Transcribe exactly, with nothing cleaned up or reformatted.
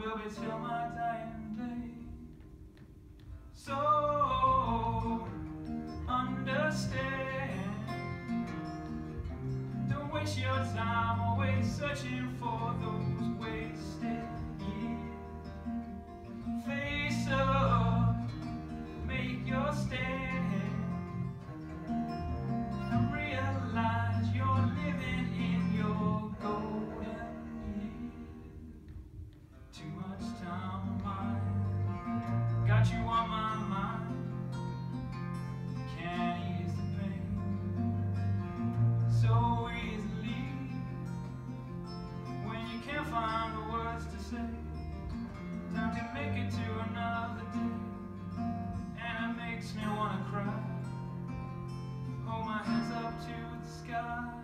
will be till my dying day. So understand, don't waste your time always searching for those wasted years. Face up, make your stand, and realize you're living in your golden years. Too much time on mine, got you on my mind. Can't ease the pain so easily when you can't find the words to say. Time to make it to another day, and it makes me wanna cry. Hold my hands up to the sky.